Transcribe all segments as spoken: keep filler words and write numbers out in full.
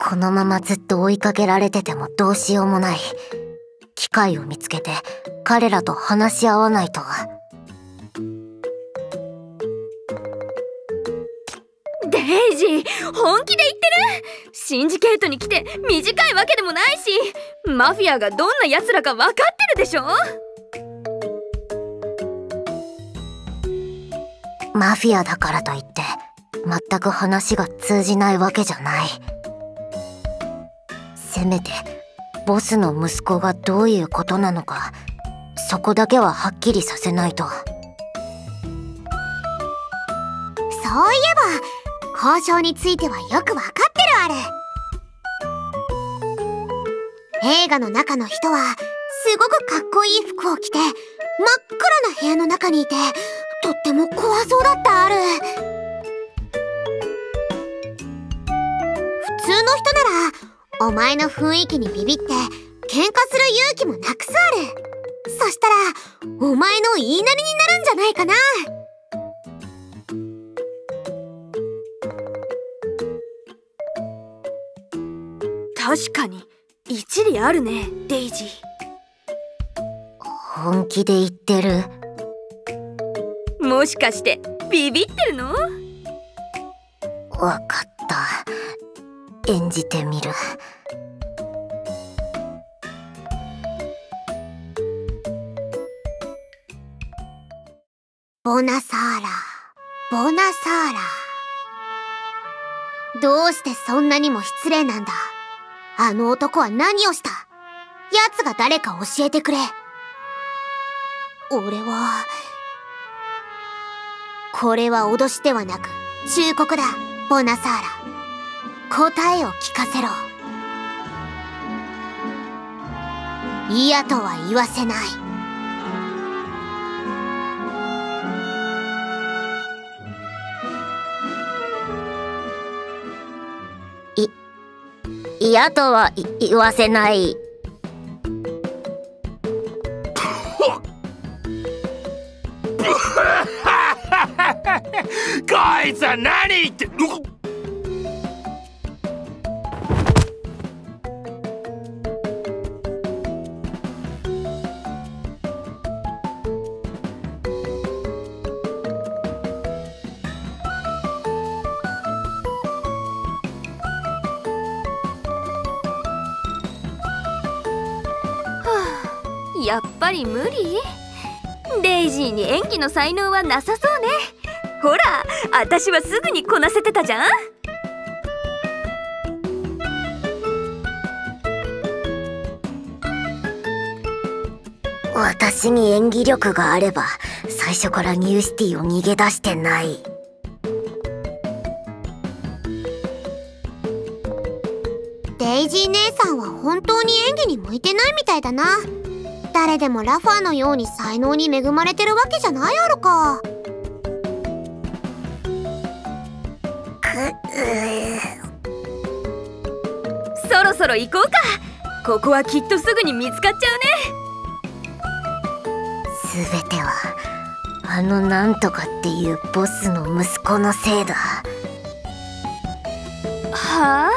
このままずっと追いかけられててもどうしようもない。機会を見つけて彼らと話し合わないと。 デイジー、本気で言ってる？シンジケートに来て短いわけでもないし、マフィアがどんな奴らか分かってるでしょ？ マフィアだからといって全く話が通じないわけじゃない。せめてボスの息子がどういうことなのか、そこだけははっきりさせないと。 そういえば交渉についてはよくわかってるある。映画の中の人はすごくかっこいい服を着て真っ暗な部屋の中にいて、とっても怖そうだったある。普通の人ならお前の雰囲気にビビって喧嘩する勇気もなくすある。そしたらお前の言いなりになるんじゃないかな。 確かに一理あるね、デイジー。 本気で言ってる？ もしかしてビビってるの？ わかった。演じてみる。 ボナサーラ、ボナサーラ。どうしてそんなにも失礼なんだ。あの男は何をした？奴が誰か教えてくれ。俺はこれは脅しではなく忠告だ、ボナサーラ。答えを聞かせろ。嫌とは言わせない。 い、嫌とは言わせない。 こいつは何言って。 やっぱり無理？デイジーに演技の才能はなさそうね。ほら、私はすぐにこなせてたじゃん。 私に演技力があれば最初からニューシティを逃げ出してない。 デイジー姉さんは本当に演技に向いてないみたいだな。誰でもラファーのように才能に恵まれてるわけじゃないやろか。 そろそろ行こうか。ここはきっとすぐに見つかっちゃうね。 全てはあのなんとかっていうボスの息子のせいだ。 はあ？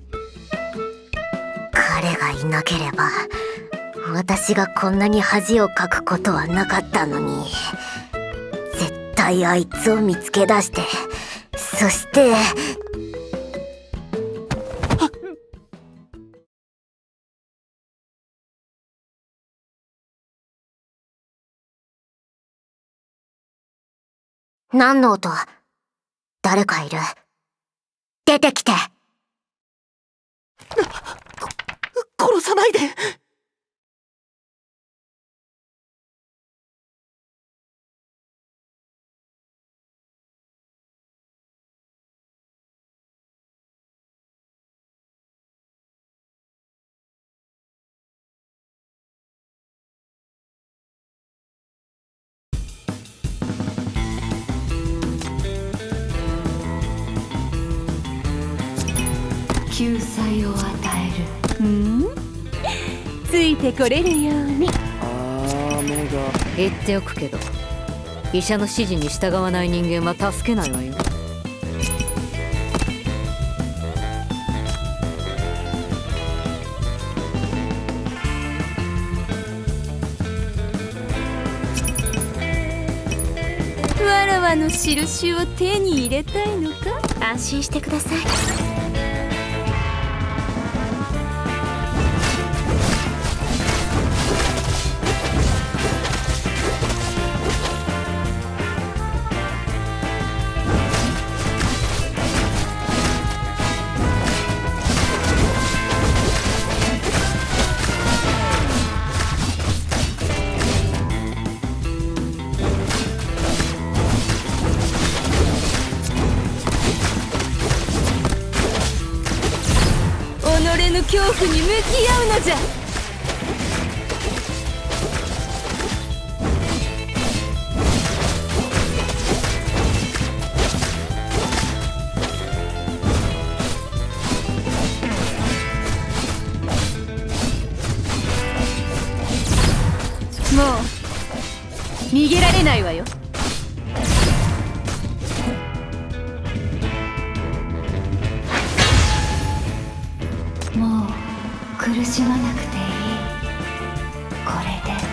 彼がいなければ私がこんなに恥をかくことはなかったのに。絶対あいつを見つけ出して、そして何の音？誰かいる？出てきて。 殺さないで。 救済を与える。うん？ついてこれるように。 あー、目が。 言っておくけど、医者の指示に従わない人間は助けないわよ。 ワの印を手に入れたいのか？ 安心してください。 己の恐怖に向き合うのじゃ。もう逃げられないわよ。もう苦しまなくていい。これで